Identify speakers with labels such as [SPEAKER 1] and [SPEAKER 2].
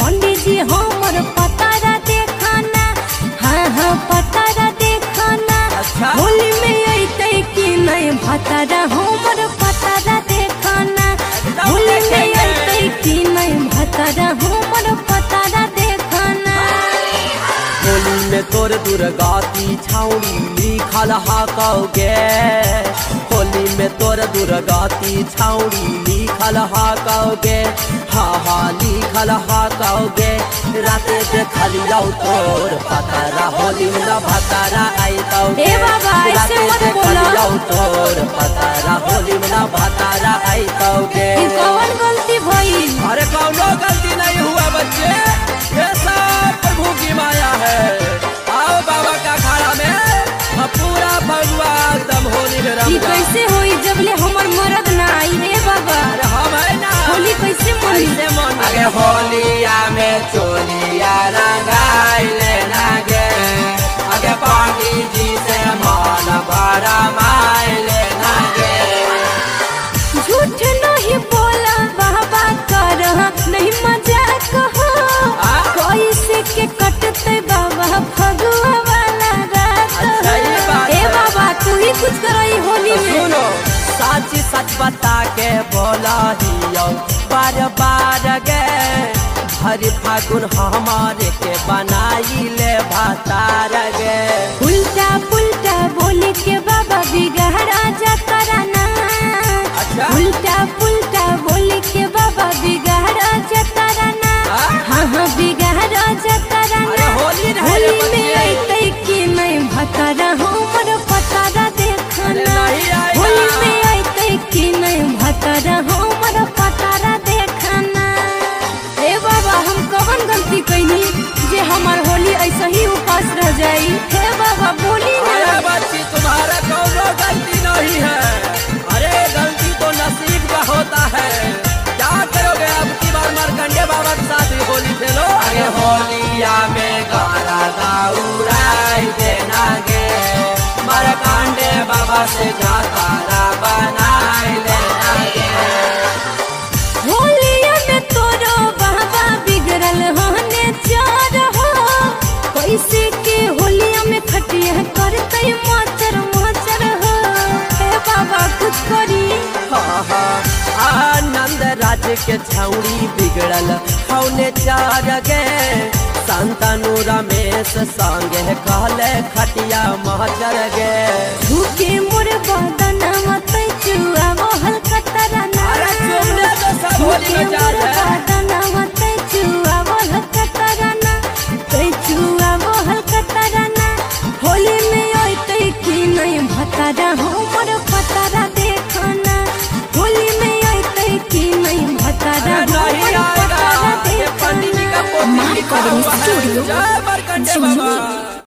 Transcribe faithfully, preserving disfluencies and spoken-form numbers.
[SPEAKER 1] पंडित जी हमर पतारा देखाना, हाँ हाँ पतारा देखाना।
[SPEAKER 2] अच्छा।
[SPEAKER 1] होली में अइतै कि नहीं भतारा हमर पतारा देखाना, होली में अइतै कि नहीं भतारा हमर पतारा देखाना।
[SPEAKER 2] होली में तोर दुर्गाती छाउनी लिखल हाकौगे, होली में तोर दुर्गाती छाउनी लिखल हाकौगे, हाँ हाँ लिखल हाकौगे। राते देखलियौ तोर पतारा, होली में न भतारा आइतौगे।
[SPEAKER 1] ए बाबा ऐसे मत बोलो।
[SPEAKER 2] देखलियौ तोर पतारा, होली में न भतारा आइतौगे।
[SPEAKER 1] कौन गलती भई?
[SPEAKER 2] अरे कौनो गलती नहीं हुआ बच्चे, ये सब प्रभु की माया है। आओ बाबा का अखाड़ा में हम पूरा भगवा एकदम होली में रंग जा।
[SPEAKER 1] कैसे होई जबले हमर मरद ना आई रे बाबा?
[SPEAKER 2] अरे हम है ना,
[SPEAKER 1] होली कैसे मनी?
[SPEAKER 2] अरे होलिया में चोलिया रंगाइले नागे, अगे पंडित जी से मन भरा माइले नागे।
[SPEAKER 1] झूठ नहीं बोला बाबा कर, नहीं मजाक हो। कैसे के कटते बाबा फगुआ वाला रात?
[SPEAKER 2] अच्छा ये बात
[SPEAKER 1] ए
[SPEAKER 2] है।
[SPEAKER 1] बाबा तू ही कुछ करई होली में।
[SPEAKER 2] सुनो सच सच बता के बोला हियो बार बार गे, हर फागुन हमारे के बनाई ले भतार गे।
[SPEAKER 1] उल्टा पुल्टा बोले के बाबा बिगड़ा जाता ना।
[SPEAKER 2] अच्छा।
[SPEAKER 1] उल्टा पुल्टा बोले के बाबा बिगड़ा जाता ना। हाँ हाँ बिगड़ा जाता
[SPEAKER 2] अरे
[SPEAKER 1] ना।
[SPEAKER 2] होली रहे
[SPEAKER 1] होली
[SPEAKER 2] बच्चे।
[SPEAKER 1] में अइतै कि नहीं भतारा हमर पतारा देखाना,
[SPEAKER 2] अरे नहीं आएगा।
[SPEAKER 1] होली में अइतै कि नहीं भतारा हमर पतारा देखाना। ए बाबा हम कौन गलती कैनी जे हमार होली ऐसा ही उपास रह जाई? हे बाबा बोली ना।
[SPEAKER 2] अरे बच्ची तुम्हारा कौनो गलती नहीं है, अरे गलती तो नसीब का होता है। क्या करोगे अब की बार मारकंडे बाबा के साथ ही होली खेलो। अरे होलिया में गाना गाउराई देना गे, मारकंडे बाबा से जातारा बनाई लेना गे।
[SPEAKER 1] होलिया में तोरो बाबा बिगड़ल होने चार हो, कैसे के होलिया में खटिया करतै माचर माचर हो। हे बाबा कुछ करी।
[SPEAKER 2] हाँ हाँ आनंद राज के छौड़ी बिगड़ल हौने चार गे, संतनु रमेश संगे कहले खटिया माचर गे।
[SPEAKER 1] झुके मोर बदना मतै चुआ मोहल कतराना।
[SPEAKER 2] अरे चुमने तो सब होली में जा रहे हैं।
[SPEAKER 1] बदना मतै चुआ मोहल कतराना, तै चुआ मोहल कतराना। होली में अइतै कि नहीं भतारा हमर पतारा देखाना, होली में अइतै कि नहीं भतारा
[SPEAKER 2] अरे नहीं
[SPEAKER 1] हमर
[SPEAKER 2] आएगा,
[SPEAKER 1] पतारा
[SPEAKER 2] ये पंडित जी का
[SPEAKER 1] देखाना।
[SPEAKER 2] पोती
[SPEAKER 1] मार
[SPEAKER 2] लिखा
[SPEAKER 1] करो
[SPEAKER 2] हुआ है।
[SPEAKER 1] स्टूडियो।
[SPEAKER 2] जय